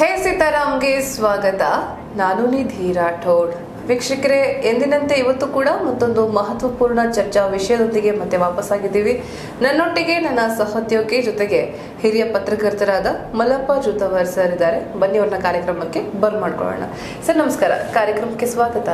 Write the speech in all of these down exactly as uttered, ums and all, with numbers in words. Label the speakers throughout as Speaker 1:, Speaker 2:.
Speaker 1: ಹೇ ಸೀತಾರಾಮ್ಗೆ ಸ್ವಾಗತ. ನಾನು ನಿಧಿ ರಾಠೋಡ್. ವೀಕ್ಷಕರೇ, ಎಂದಿನಂತೆ ಇವತ್ತು ಕೂಡ ಮತ್ತೊಂದು ಮಹತ್ವಪೂರ್ಣ ಚರ್ಚಾ ವಿಷಯದೊಂದಿಗೆ ಮತ್ತೆ ವಾಪಸ್ಸಾಗಿದ್ದೀವಿ. ನನ್ನೊಟ್ಟಿಗೆ ನನ್ನ ಸಹೋದ್ಯೋಗಿ ಜೊತೆಗೆ ಹಿರಿಯ ಪತ್ರಕರ್ತರಾದ ಮಲ್ಲಪ್ಪ ಜೂತವರ್ ಸರ್ ಇದ್ದಾರೆ. ಬನ್ನಿ ಅವ್ರನ್ನ ಕಾರ್ಯಕ್ರಮಕ್ಕೆ ಬರ್ ಮಾಡ್ಕೊಳ್ಳೋಣ. ಸರ್ ನಮಸ್ಕಾರ, ಕಾರ್ಯಕ್ರಮಕ್ಕೆ ಸ್ವಾಗತ.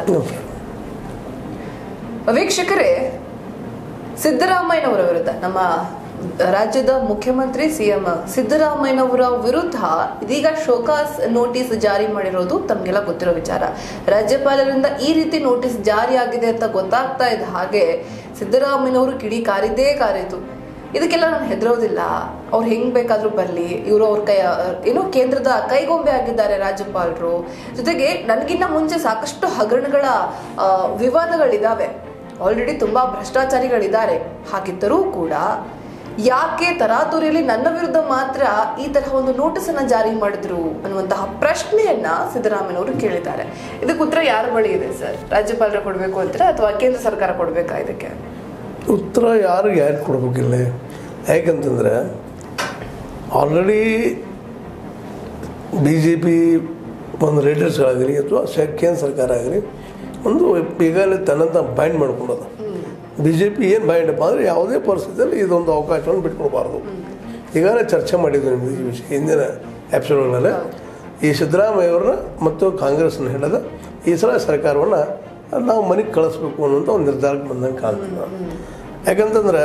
Speaker 1: ವೀಕ್ಷಕರೇ, ಸಿದ್ದರಾಮಯ್ಯನವರ ವಿರುದ್ಧ, ನಮ್ಮ ರಾಜ್ಯದ ಮುಖ್ಯಮಂತ್ರಿ ಸಿಎಂ ಸಿದ್ದರಾಮಯ್ಯನವರ ವಿರುದ್ಧ ಇದೀಗ ಶೋಕಾಸ್ ನೋಟಿಸ್ ಜಾರಿ ಮಾಡಿರೋದು ತಮಗೆಲ್ಲ ಗೊತ್ತಿರೋ ವಿಚಾರ. ರಾಜ್ಯಪಾಲರಿಂದ ಈ ರೀತಿ ನೋಟಿಸ್ ಜಾರಿ ಆಗಿದೆ ಅಂತ ಗೊತ್ತಾಗ್ತಾ ಇದ್ದ ಹಾಗೆ ಸಿದ್ದರಾಮಯ್ಯನವರು ಕಿಡಿ ಕಾರಿದ್ದೇ ಕಾರಿತು. ಇದಕ್ಕೆಲ್ಲ ನಾನು ಹೆದರೋದಿಲ್ಲ, ಅವ್ರು ಹೆಂಗ್ ಬೇಕಾದ್ರೂ ಬರ್ಲಿ, ಇವರು ಅವ್ರ ಕೈ ಏನೋ ಕೇಂದ್ರದ ಕೈಗೊಂಬೆ ಆಗಿದ್ದಾರೆ ರಾಜ್ಯಪಾಲರು. ಜೊತೆಗೆ ನನಗಿನ್ನ ಮುಂಚೆ ಸಾಕಷ್ಟು ಹಗರಣಗಳ ವಿವಾದಗಳಿದಾವೆ, ಆಲ್ರೆಡಿ ತುಂಬಾ ಭ್ರಷ್ಟಾಚಾರಿಗಳಿದ್ದಾರೆ. ಹಾಗಿದ್ದರೂ ಕೂಡ ಯಾಕೆ ತರಾತುರಿಯಲ್ಲಿ ನನ್ನ ವಿರುದ್ಧ ಮಾತ್ರ ಈ ತರಹ ಒಂದು ನೋಟಿಸ್ ಅನ್ನ ಜಾರಿ ಮಾಡಿದ್ರು ಅನ್ನುವಂತಹ ಪ್ರಶ್ನೆಯನ್ನ ಸಿದ್ದರಾಮಯ್ಯನವರು ಕೇಳಿದ್ದಾರೆ. ಇದಕ್ಕೆ ಉತ್ತರ ಯಾರ ಬಳಿ ಇದೆ ಸರ್? ರಾಜ್ಯಪಾಲರು ಕೊಡ್ಬೇಕು ಅಂತಾರೆ ಅಥವಾ ಕೇಂದ್ರ ಸರ್ಕಾರ ಕೊಡ್ಬೇಕಾ? ಇದಕ್ಕೆ
Speaker 2: ಉತ್ತರ ಯಾರು ಯಾರು ಕೊಡ್ಬೇಕಿಲ್ಲ. ಯಾಕಂತಂದ್ರೆ ಆಲ್ರೆಡಿ ಬಿ ಜೆ ಪಿ ಒಂದು ಲೀಡರ್ಸ್ಗಳಾಗಲಿ ಅಥವಾ ಕೇಂದ್ರ ಸರ್ಕಾರ ಆಗಲಿ ಒಂದು ಈಗಾಗಲೇ ತನ್ನಂತ ಬೈಂಡ್ ಮಾಡ್ಕೊಂಡದ. ಬಿ ಜೆ ಪಿ ಏನು ಬೈಂಡಪ್ಪ ಅಂದರೆ ಯಾವುದೇ ಪರಿಸ್ಥಿತಿಯಲ್ಲಿ ಇದೊಂದು ಅವಕಾಶವನ್ನು ಬಿಟ್ಕೊಡ್ಬಾರ್ದು. ಈಗಾಗಲೇ ಚರ್ಚೆ ಮಾಡಿದ್ದು ನಿಮ್ಮದು ಈ ವಿಷಯ ಹಿಂದಿನ ಎಪಿಸೋಡ್ಗಳಲ್ಲೇ. ಈ ಸಿದ್ದರಾಮಯ್ಯವ್ರನ್ನ ಮತ್ತು ಕಾಂಗ್ರೆಸ್ನ ಹಿಡಿದ ಈ ಸಲ ಸರ್ಕಾರವನ್ನು ನಾವು ಮನೆಗೆ ಕಳಿಸ್ಬೇಕು ಅನ್ನೋಂಥ ಒಂದು ನಿರ್ಧಾರಕ್ಕೆ ಬಂದಂಗೆ ಕಾಣ್ತೀವಿ ನಾವು. ಯಾಕಂತಂದ್ರೆ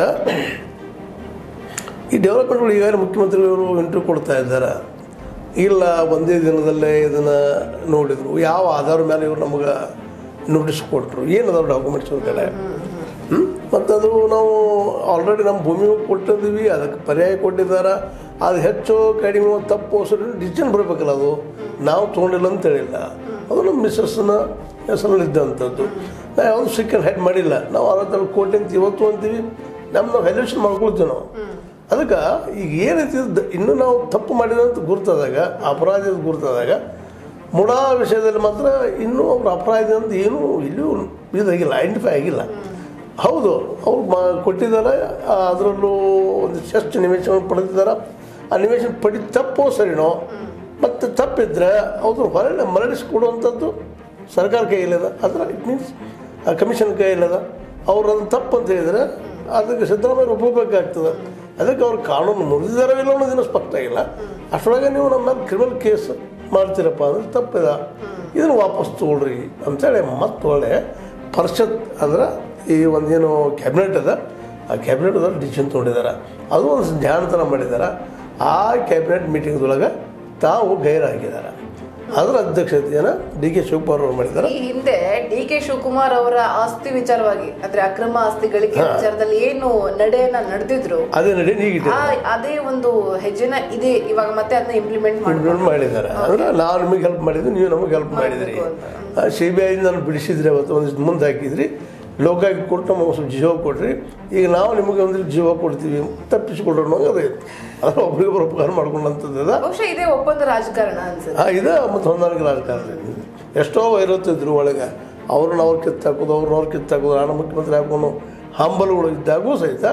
Speaker 2: ಈ ಡೆವಲಪ್ಮೆಂಟ್ಗಳು ಈಗಾಗಲೇ ಮುಖ್ಯಮಂತ್ರಿಗಳು ಇಂಟರ್ವ್ಯೂ ಕೊಡ್ತಾ ಇದ್ದಾರೆ. ಇಲ್ಲ ಒಂದೇ ದಿನದಲ್ಲೇ ಇದನ್ನು ನೋಡಿದರು, ಯಾವ ಆಧಾರ ಮೇಲೆ ಇವರು ನಮಗೆ ನೋಟಿಸ್ ಕೊಟ್ಟರು, ಏನದಾವ ಡಾಕ್ಯುಮೆಂಟ್ಸ್ ಅವ್ರ ಕಡೆ. ಹ್ಞೂ ಮತ್ತು ಅದು ನಾವು ಆಲ್ರೆಡಿ ನಮ್ಮ ಭೂಮಿ ಕೊಟ್ಟಿದ್ದೀವಿ, ಅದಕ್ಕೆ ಪರ್ಯಾಯ ಕೊಟ್ಟಿದ್ದಾರೆ. ಅದು ಹೆಚ್ಚು ಕಡಿಮೆ ತಪ್ಪು ಹೆಸರು ಡಿಸಿಷನ್ ಬರಬೇಕಲ್ಲ, ಅದು ನಾವು ತೊಗೊಂಡಿಲ್ಲ ಅಂತ ಹೇಳಿಲ್ಲ, ಅದು ನಮ್ಮ ಮಿಸ್ಸಸ್ನ ಹೆಸರಲ್ಲಿದ್ದಂಥದ್ದು. ನಾವು ಯಾವುದು ಸೆಕೆಂಡ್ ಹೆಡ್ ಮಾಡಿಲ್ಲ. ನಾವು ಅರವತ್ತೆರಡು ಕೋಟಿ ಅಂತ ಇವತ್ತು ಅಂತೀವಿ, ನಮ್ಮ ನಾವು ವ್ಯಾಲ್ಯೂಷನ್ ಮಾಡ್ಕೊಳ್ತೀವಿ ನಾವು. ಅದಕ್ಕೆ ಈಗ ಏನೈತಿ ಇನ್ನೂ ನಾವು ತಪ್ಪು ಮಾಡಿದಂತ ಗುರ್ತದಾಗ, ಅಪರಾಧದ ಗುರ್ತದಾಗ ಮುಡಾ ವಿಷಯದಲ್ಲಿ ಮಾತ್ರ ಇನ್ನೂ ಅವ್ರ ಅಪರಾಧ ಅಂತ ಏನೂ ಇಲ್ಲೂ ಇದಾಗಿಲ್ಲ, ಐಡೆಂಟಿಫೈ ಆಗಿಲ್ಲ. ಹೌದು, ಅವ್ರು ಮಾ ಕೊಟ್ಟಿದ್ದಾರೆ, ಅದರಲ್ಲೂ ಒಂದು ಎಷ್ಟು ನಿವೇಶನ ಪಡೆದಿದ್ದಾರೆ. ಆ ನಿವೇಶನ ಪಡಿ ತಪ್ಪೋ ಸರಿನೋ, ಮತ್ತು ತಪ್ಪಿದ್ರೆ ಅವ್ರು ಹೊರಗಡೆ ಮರಳಿಸ್ಕೊಡುವಂಥದ್ದು ಸರ್ಕಾರ ಕೈಯಲ್ಲಿದೆ. ಅದರ ಇಟ್ ಮೀನ್ಸ್ ಆ ಕಮಿಷನ್ ಕೈಯಲ್ಲಿದೆ. ಅವ್ರು ಅದನ್ನು ತಪ್ಪು ಅಂತ ಹೇಳಿದರೆ ಅದಕ್ಕೆ ಸಿದ್ದರಾಮಯ್ಯ ಒಪ್ಪಬೇಕಾಗ್ತದೆ. ಅದಕ್ಕೆ ಅವ್ರು ಕಾನೂನು ಮುರಿದಿದ್ದಾರೋ ಇಲ್ಲ ಅನ್ನೋದಿನ್ನೂ ಸ್ಪಷ್ಟ ಆಗಿಲ್ಲ. ಅಷ್ಟರೊಳಗೆ ನೀವು ನಮ್ಮ ಮೇಲೆ ಕ್ರಿಮಿನಲ್ ಕೇಸ್ ಮಾಡ್ತೀರಪ್ಪ ಅಂದ್ರೆ ತಪ್ಪಿದ, ಇದನ್ನು ವಾಪಸ್ ತೊಗೊಳ್ರಿ ಅಂತೇಳಿ ಮತ್ತೆ ಒಳ್ಳೆ ಪರಿಷತ್ ಅಂದ್ರೆ ಈ ಒಂದೇನು ಕ್ಯಾಬಿನೆಟ್ ಅದ, ಆ ಕ್ಯಾಬಿನೆಟ್ದಲ್ಲಿ ಡಿಸಿಷನ್ ತೊಗೊಂಡಿದ್ದಾರೆ. ಅದು ಒಂದು ಧ್ಯಾನತನ ಮಾಡಿದ್ದಾರೆ. ಆ ಕ್ಯಾಬಿನೆಟ್ ಮೀಟಿಂಗ್ದೊಳಗೆ ತಾವು ಗೈರಾಗಿದ್ದಾರೆ. ಅದರ ಅಧ್ಯಕ್ಷತೆಯನ್ನು ಡಿ ಕೆ ಶಿವಕುಮಾರ್ ಅವರು ಮಾಡಿದ್ದಾರೆ.
Speaker 1: ಈ ಹಿಂದೆ ಡಿ ಕೆ ಶಿವಕುಮಾರ್ ಅವರ ಆಸ್ತಿ ವಿಚಾರವಾಗಿ, ಅಂದ್ರೆ ಅಕ್ರಮ ಆಸ್ತಿ ಗಳಿಕೆ ವಿಚಾರದಲ್ಲಿ ಏನು ನಡೆಯನ್ನ ನಡೆದಿದ್ರು,
Speaker 2: ಅದೇ ನಡೆ ಈಗ
Speaker 1: ಅದೇ ಒಂದು ಹೆಜ್ಜೆನ ಇದೆ ಇವಾಗ ಮತ್ತೆ ಅದನ್ನ ಇಂಪ್ಲಿಮೆಂಟ್
Speaker 2: ಮಾಡಿದ್ದಾರೆ. ಅಂದ್ರೆ ನಾವು ನಿಮಗೆ ಹೆಲ್ಪ್ ಮಾಡಿದ್ವಿ, ನೀವು ನಮಗೆ ಹೆಲ್ಪ್ ಮಾಡಿದ್ರಿ. ಸಿ ಬಿ ಐ ನಾನು ಬಿಡಿಸಿದ್ರಿ, ಅವತ್ತು ಒಂದಿಷ್ಟು ಮುಂದೆ ಹಾಕಿದ್ರಿ, ಲೋಕಾಗಿ ಕೊಟ್ಟು ನಮಗೆ ಸ್ವಲ್ಪ ಜೀವ ಕೊಡ್ರಿ, ಈಗ ನಾವು ನಿಮಗೆ ಒಂದು ಜೀವ ಕೊಡ್ತೀವಿ, ತಪ್ಪಿಸಿಕೊಡ್ರಿ ಅನ್ನೋ ಅದೇ. ಅದ್ರ ಒಬ್ರಿಗೊಬ್ರು ಉಪಕಾರ ಮಾಡ್ಕೊಂಡಂಥದ್ದು
Speaker 1: ಇದೇ ಒಪ್ಪಂದ ರಾಜಕಾರಣ ಅನ್ಸುತ್ತೆ.
Speaker 2: ಹಾಂ, ಇದೆ ಮತ್ತು ಹೊಂದಾಣಿಕೆ ರಾಜಕಾರಣ. ಎಷ್ಟೋ ವೈರತ್ತಿದ್ರು ಒಳಗೆ, ಅವ್ರನ್ನ ಅವ್ರು ಕಿತ್ತಾಕೋದು, ಅವ್ರನ್ನ ಅವ್ರು ಕಿತ್ತಾಕೋದು, ನಾನು ಮುಖ್ಯಮಂತ್ರಿ ಹಾಕೊಂಡು ಹಂಬಲುಗಳು ಇದ್ದಾಗೂ ಸಹಿತ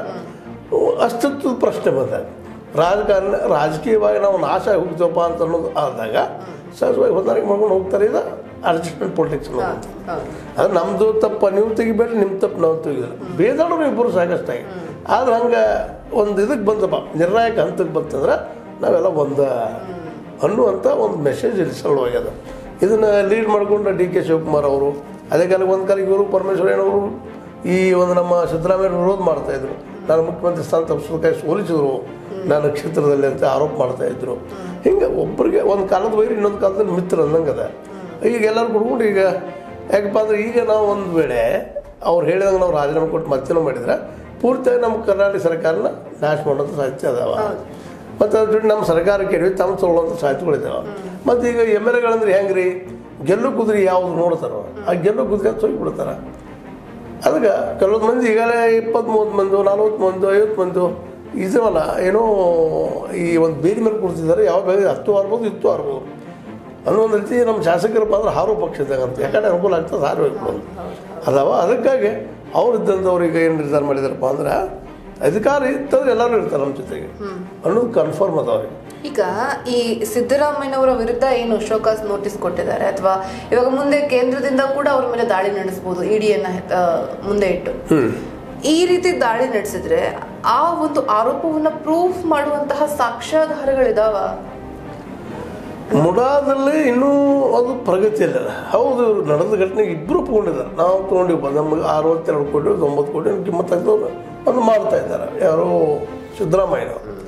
Speaker 2: ಅಸ್ತಿತ್ವದ ಪ್ರಶ್ನೆ ಬಂದಾಗ ರಾಜಕಾರಣ ರಾಜಕೀಯವಾಗಿ ನಾವು ನಾಶ ಹೋಗ್ತೀವಪ್ಪ ಅಂತ ಅನ್ನೋದು ಆದಾಗ ಸಹಜವಾಗಿ ಹೊಂದಾಣಿಕೆ ಮಾಡ್ಕೊಂಡು ಹೋಗ್ತಾರೆ. ಇದು ಅಡ್ಜಸ್ಟ್ಮೆಂಟ್ ಪೊಲಿಟಿಕ್ಸ್ ಅನ್ನೋದು. ಅದು ನಮ್ಮದು ತಪ್ಪು ನೀವು ತೆಗಿಬೇಡ್ರಿ, ನಿಮ್ಮ ತಪ್ಪು ನಾವು ತೆಗಿದ್ರು, ಬೇದಾಡೋರು ಇಬ್ಬರು ಸಾಕಷ್ಟಾಗಿ. ಆದ್ರೆ ಹಂಗೆ ಒಂದು ಇದಕ್ಕೆ ಬಂದಪ್ಪ, ನಿರ್ಣಾಯಕ ಹಂತಕ್ಕೆ ಬಂತಂದ್ರೆ ನಾವೆಲ್ಲ ಒಂದು ಅನ್ನುವಂಥ ಒಂದು ಮೆಸೇಜ್ ಇಲ್ಲಿ ಸರಳವಾಗ್ಯದ. ಇದನ್ನು ಲೀಡ್ ಮಾಡಿಕೊಂಡು ಡಿ ಕೆ ಶಿವಕುಮಾರ್ ಅವರು, ಅದೇ ಕಾಲಕ್ಕೆ ಒಂದು ಕಾಲಕ್ಕೆ ಇವರು ಪರಮೇಶ್ವರಯ್ಯನವರು ಈ ಒಂದು ನಮ್ಮ ಸಿದ್ದರಾಮಯ್ಯ ವಿರೋಧ ಮಾಡ್ತಾಯಿದ್ರು. ನಾನು ಮುಖ್ಯಮಂತ್ರಿ ಸ್ಥಾನ ತಪ್ಪಿಸೋದಕ್ಕಾಗಿ ಸೋಲಿಸಿದ್ರು ನಾನು ಕ್ಷೇತ್ರದಲ್ಲಿ ಅಂತ ಆರೋಪ ಮಾಡ್ತಾಯಿದ್ರು. ಹಿಂಗೆ ಒಬ್ಬರಿಗೆ ಒಂದು ಕಾಲದ ವೈರಿ ಇನ್ನೊಂದು ಕಾಲದಲ್ಲಿ ಮಿತ್ರ ಅನ್ನಂಗೆ ಅದ. ಈಗ ಎಲ್ಲರೂ ಕೊಡ್ಕೊಂಡು ಈಗ ಯಾಕಪ್ಪ ಅಂದರೆ ಈಗ ನಾವು ಒಂದು ವೇಳೆ ಅವ್ರು ಹೇಳಿದಂಗೆ ನಾವು ರಾಜೀನಾಮೆ ಕೊಟ್ಟು ಮತ್ತೇನೋ ಮಾಡಿದ್ರೆ ಪೂರ್ತಿಯಾಗಿ ನಮ್ಮ ಕರ್ನಾಟಕ ಸರ್ಕಾರನ ನಾಶ ಮಾಡೋಂಥ ಸಾಧ್ಯತೆ ಅದಾವ. ಮತ್ತು ಅದ್ರ ಜೊತೆ ನಮ್ಮ ಸರ್ಕಾರಕ್ಕೆ ಎಡವಿ ತಮ್ಮ ತೊಗೊಳ್ಳೋಂಥ ಸಾಧ್ಯತೆಗಳಿದ್ದಾವೆ. ಮತ್ತು ಈಗ ಎಮ್ ಎಲ್ ಎಗಳಂದ್ರೆ ಹೆಂಗೆ ರೀ, ಗೆಲ್ಲು ಕುದುರೆ ಯಾವುದು ನೋಡ್ತಾರೋ ಆ ಗೆಲ್ಲು ಕುದುರೆ ಅಂತ ಹೋಗಿಬಿಡ್ತಾರೆ. ಅದಕ್ಕೆ ಕೆಲವೊಂದು ಮಂದಿ ಈಗಾಗಲೇ ಇಪ್ಪತ್ತು ಮೂವತ್ತು ಮಂದಿ, ನಲ್ವತ್ತು ಮಂದಿ, ಐವತ್ತು ಮಂದಿ ಇದವಲ್ಲ ಏನೋ ಈ ಒಂದು ಬೇರೆ ಮೇಲೆ ಕೊಡ್ತಿದ್ದಾರೆ. ಯಾವ ಬೇರೆ ಹತ್ತು ಆರ್ಬೋದು ಇತ್ತು ಆರ್ಬೋದು ಅನ್ನೋ ಒಂದು ರೀತಿ ನಮ್ಮ ಶಾಸಕರಪ್ಪ ಅಂದ್ರೆ ಹಾರೋ ಪಕ್ಷದಾಗ ಅಂತ ಯಾಕಂದ್ರೆ ಅನುಕೂಲ ಆಗ್ತದೆ ಹಾರು ಹೋಗ್ಬೋದು ಅದಾವ. ಅದಕ್ಕಾಗಿ ಅವ್ರು ಇದ್ದಂಥವ್ರಿಗೆ ಏನು ನಿರ್ಧಾರ ಮಾಡಿದಾರಪ್ಪ ಅಂದ್ರೆ ಅಧಿಕಾರ ಇತ್ತಂದ್ರೆ ಎಲ್ಲರೂ ಇರ್ತಾರೆ ನಮ್ಮ ಜೊತೆಗೆ ಅನ್ನೋದು ಕನ್ಫರ್ಮ್ ಅದಾವ್ರಿ.
Speaker 1: ಈಗ ಈ ಸಿದ್ದರಾಮಯ್ಯನವರ ವಿರುದ್ಧ ಏನು ಶೋಕಾಸ್ ನೋಟಿಸ್ ಕೊಟ್ಟಿದ್ದಾರೆ ಅಥವಾ ಇವಾಗ ಮುಂದೆ ಕೇಂದ್ರದಿಂದ ಕೂಡ ಅವ್ರ ಮೇಲೆ ದಾಳಿ ನಡೆಸಬಹುದು ಇಡಿಯನ್ನ ಮುಂದೆ ಇಟ್ಟು. ಈ ರೀತಿ ದಾಳಿ ನಡೆಸಿದ್ರೆ ಆ ಒಂದು ಆರೋಪವನ್ನ ಪ್ರೂಫ್ ಮಾಡುವಂತಹ ಸಾಕ್ಷ್ಯಾಧಾರಗಳಿದಾವ?
Speaker 2: ಮುಡಾದಲ್ಲಿ ಇನ್ನೂ ಅದು ಪ್ರಗತಿ ಇಲ್ಲ. ಹೌದು, ಇವರು ನಡೆದ ಘಟನೆಗೆ ಇಬ್ಬರು ಒಪ್ಕೊಂಡಿದ್ದಾರೆ. ನಾವು ತೊಗೊಂಡಿವಿ ನಮಗೆ ಅರವತ್ತೆರಡು ಕೋಟಿ ತೊಂಬತ್ತು ಕೋಟಿ ಕಿಮ್ಮತ್ತಾಗ್ತವ್ರು ಅದು ಮಾಡ್ತಾ ಇದ್ದಾರೆ ಯಾರು ಸಿದ್ದರಾಮಯ್ಯ.